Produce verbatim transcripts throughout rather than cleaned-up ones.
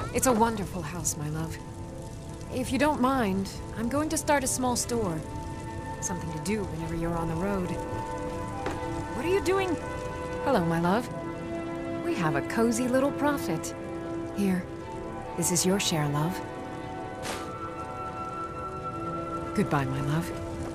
It's a wonderful house, my love. If you don't mind, I'm going to start a small store. Something to do whenever you're on the road. What are you doing? Hello, my love. We have a cozy little profit. Here, this is your share, love. Goodbye, my love.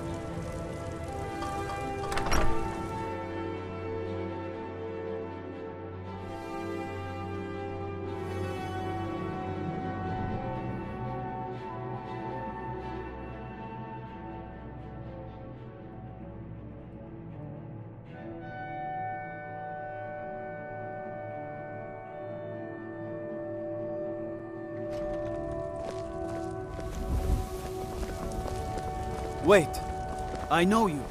Wait, I know you.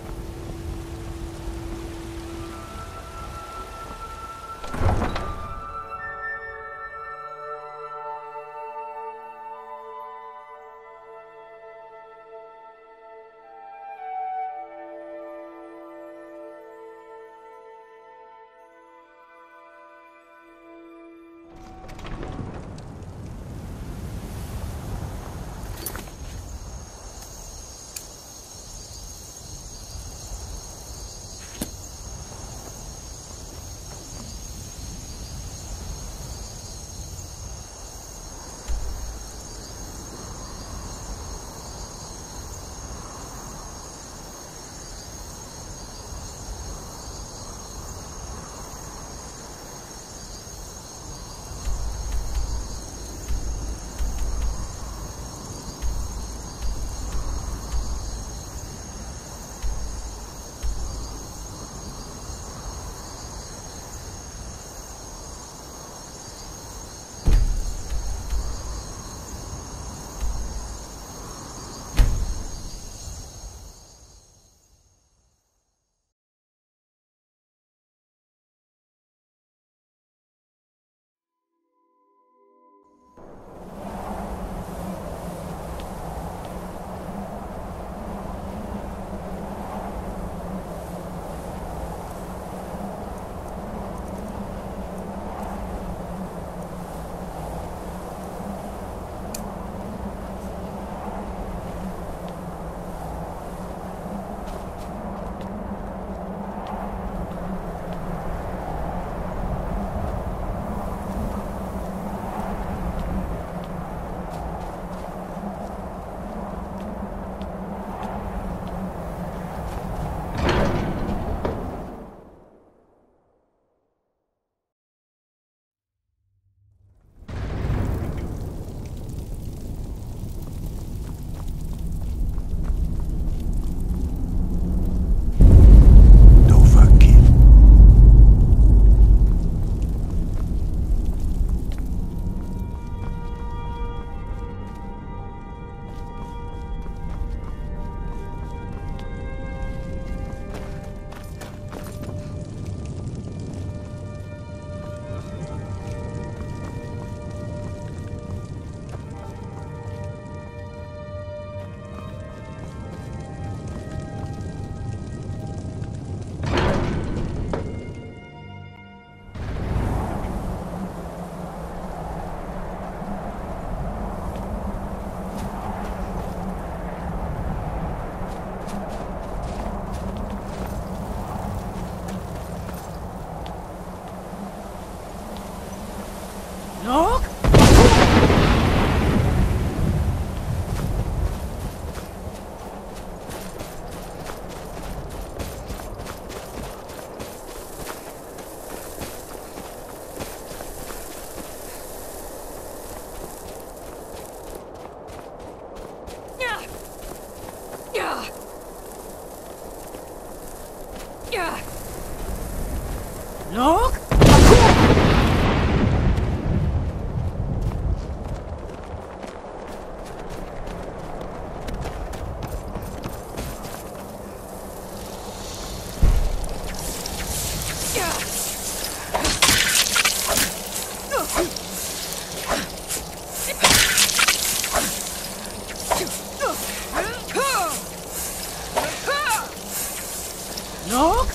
Look! Look!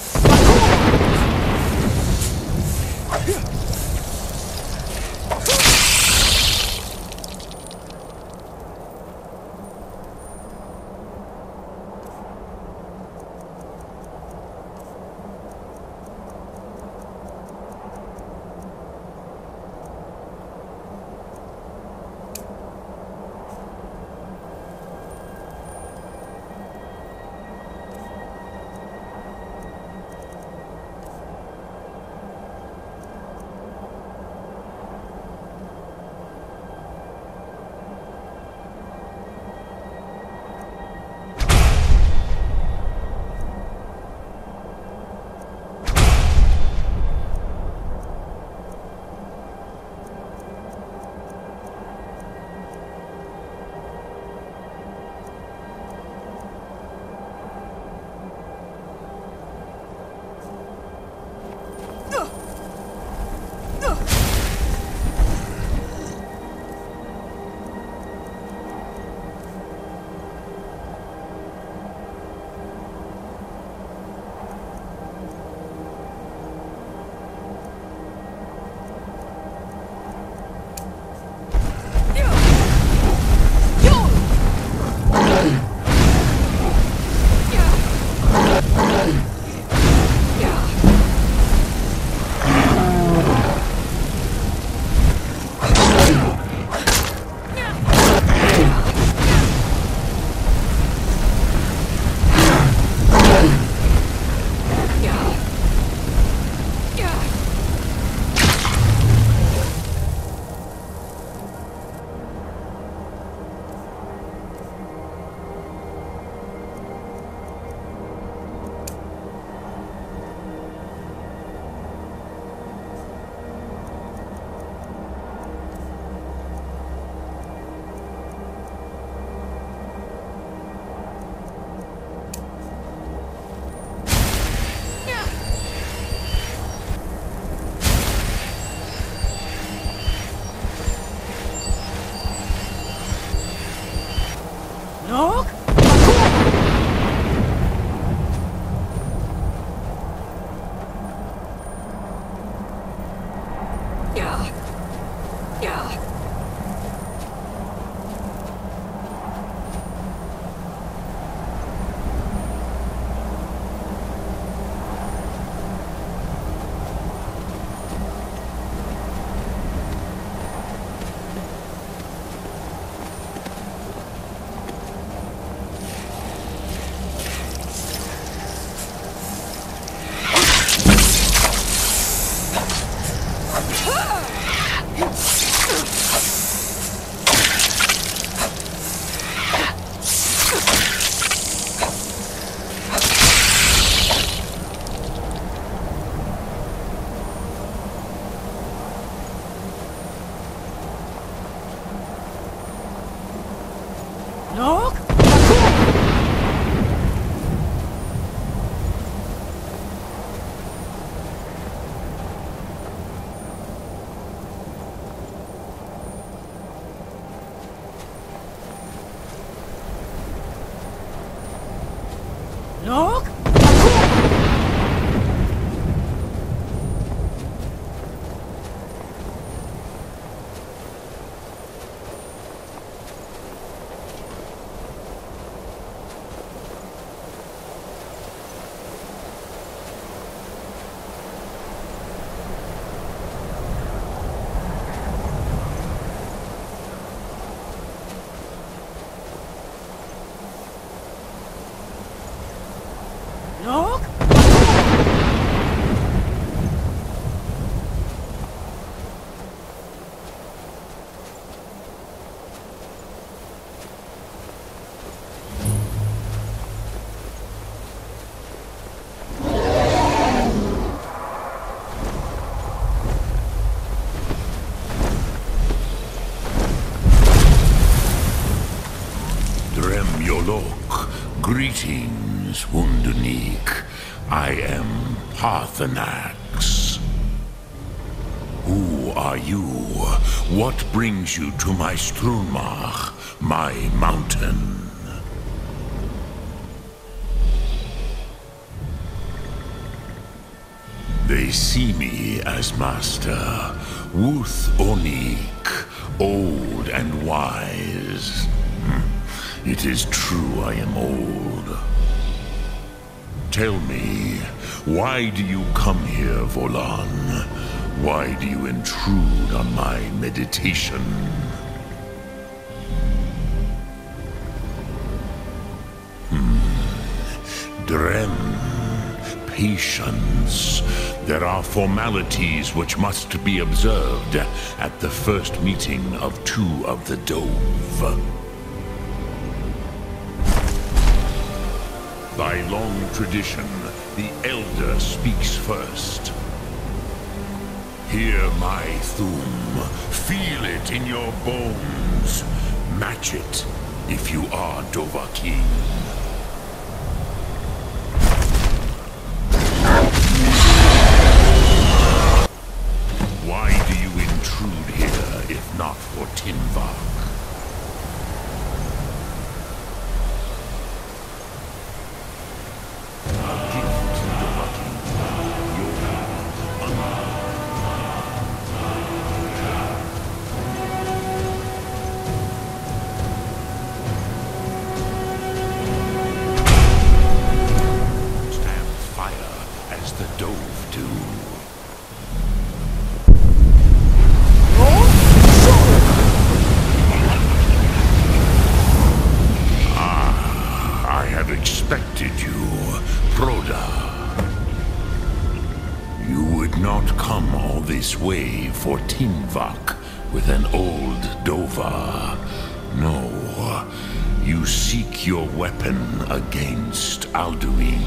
Greetings, Wunderneek. I am Paarthurnax. Who are you? What brings you to my Strunmach, my mountain? They see me as master, Wuth Onik, old and wise. Hmm. It is true I am old. Tell me, why do you come here, Volan? Why do you intrude on my meditation? Hmm. Drem. Patience. There are formalities which must be observed at the first meeting of two of the Dove. By long tradition, the Elder speaks first. Hear my Thum. Feel it in your bones. Match it if you are Dovahkiin. Why do you intrude here if not for Tinvach? Expected you, Proda. You would not come all this way for Tinvach with an old Dova. No, you seek your weapon against Alduin.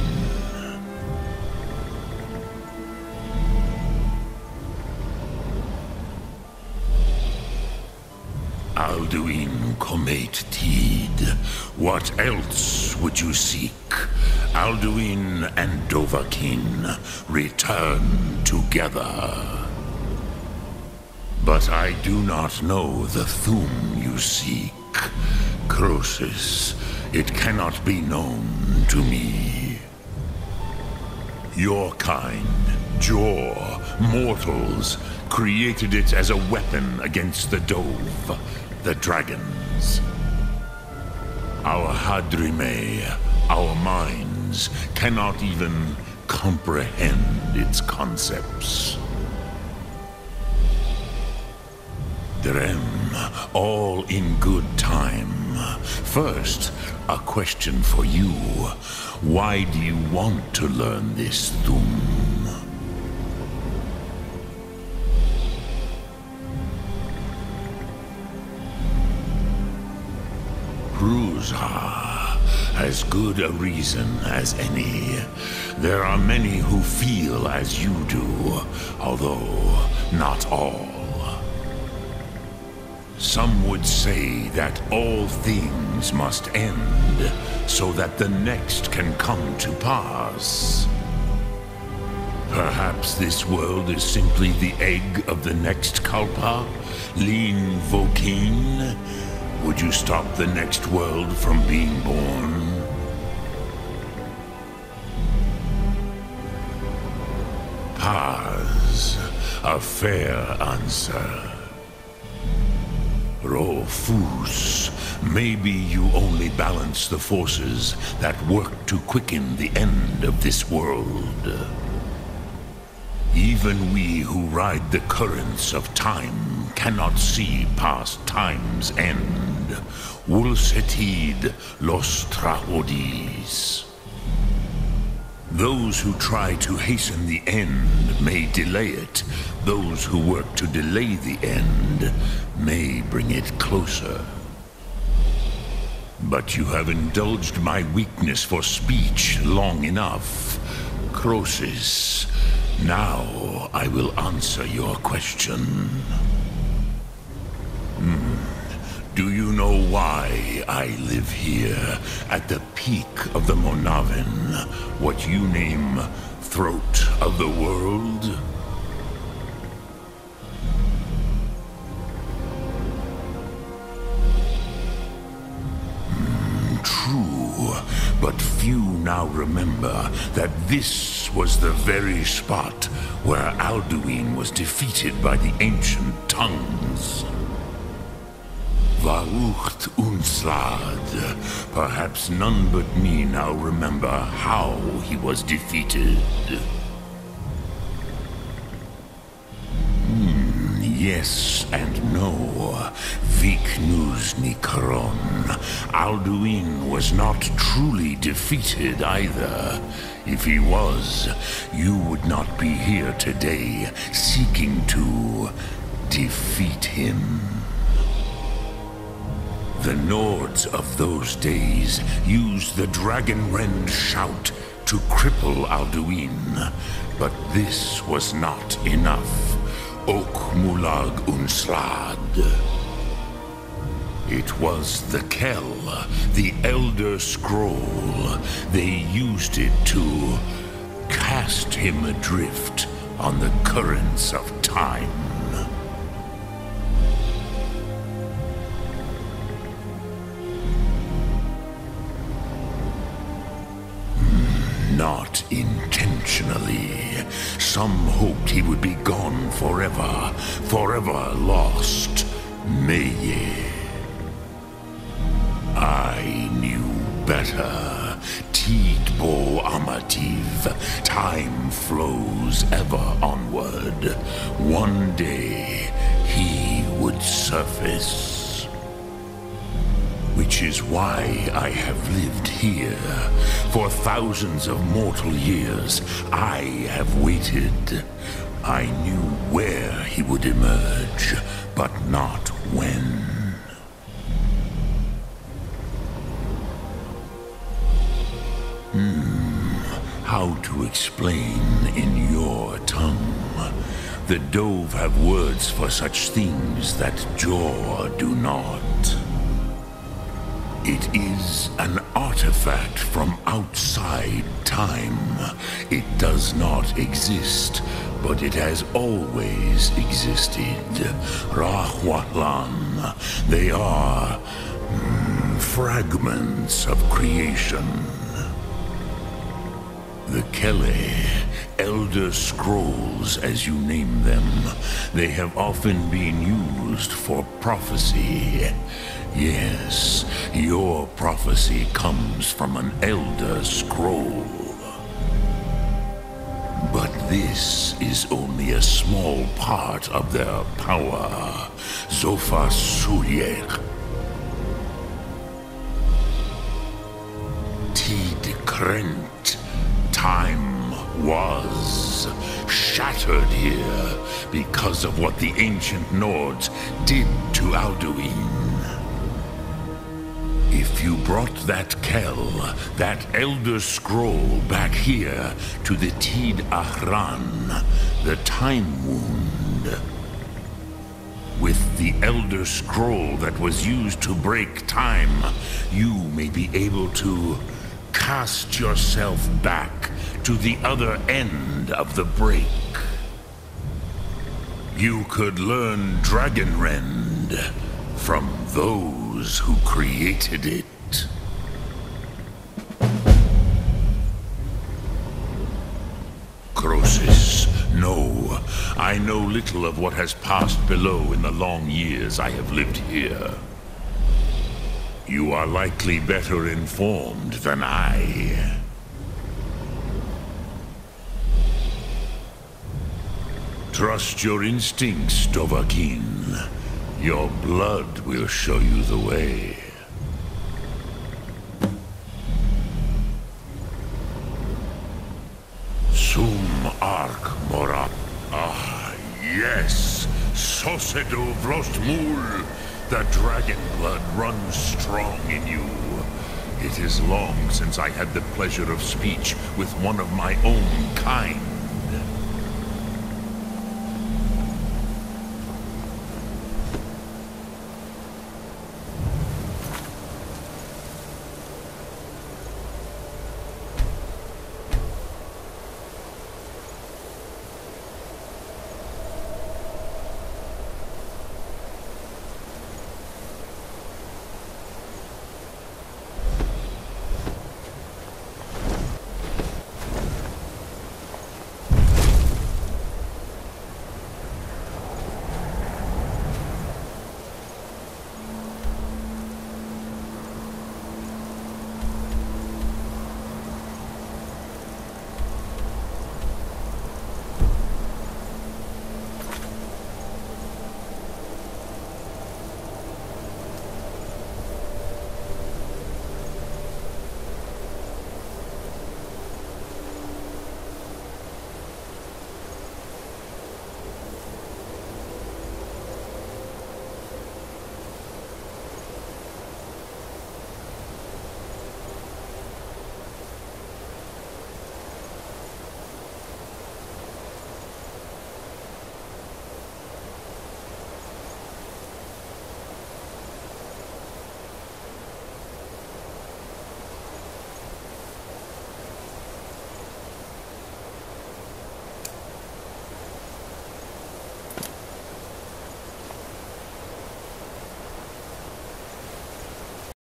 Alduin Comate Tid. What else would you seek? Alduin and Dovahkiin return together. But I do not know the Thum you seek. Croesus, it cannot be known to me. Your kind, Jor, mortals, created it as a weapon against the Dove, the dragons. Our Hadrime, our minds, cannot even comprehend its concepts. Drem, all in good time. First, a question for you. Why do you want to learn this Thum? Ruzha, as good a reason as any. There are many who feel as you do, although not all. Some would say that all things must end, so that the next can come to pass. Perhaps this world is simply the egg of the next Kalpa, Lin Vokin. Would you stop the next world from being born? Paz, a fair answer. Rofus, maybe you only balance the forces that work to quicken the end of this world. Even we who ride the currents of time cannot see past time's end. Wulsetid los trahodis. Those who try to hasten the end may delay it. Those who work to delay the end may bring it closer. But you have indulged my weakness for speech long enough. Croesus, now I will answer your question. Hmm. Do you know know why I live here, at the peak of the Monavin, what you name Throat of the World? True, but few now remember that this was the very spot where Alduin was defeated by the ancient tongues. Varucht Unslad. Perhaps none but me now remember how he was defeated. Hmm, yes and no. Viknus Nikaron. Alduin was not truly defeated either. If he was, you would not be here today seeking to defeat him. The Nords of those days used the Dragonrend shout to cripple Alduin, but this was not enough. Ok Mulag Unslad. It was the Kell, the Elder Scroll. They used it to cast him adrift on the currents of time. Not intentionally. Some hoped he would be gone forever, forever lost. Meye. I knew better. Tidbo Amativ. Time flows ever onward. One day, he would surface. Which is why I have lived here. For thousands of mortal years, I have waited. I knew where he would emerge, but not when. Hmm, how to explain in your tongue? The Dove have words for such things that Jor do not. It is an artifact from outside time. It does not exist, but it has always existed. Rahwahlan. They are mm, fragments of creation. The Kele, Elder Scrolls as you name them, they have often been used for prophecy. Yes, your prophecy comes from an Elder Scroll. But this is only a small part of their power. Zofa Suyek. Tid Krent. Time was shattered here because of what the ancient Nords did to Alduin. If you brought that Kell, that Elder Scroll back here to the Tid Ahran, the Time Wound, with the Elder Scroll that was used to break time, you may be able to cast yourself back to the other end of the break. You could learn Dragonrend from those who created it. Croesus, no. I know little of what has passed below in the long years I have lived here. You are likely better informed than I. Trust your instincts, Dovahkiin. Your blood will show you the way. Sum Ark Morap. Ah, yes. Sosedo Vrostmul. The dragon blood runs strong in you. It is long since I had the pleasure of speech with one of my own kind.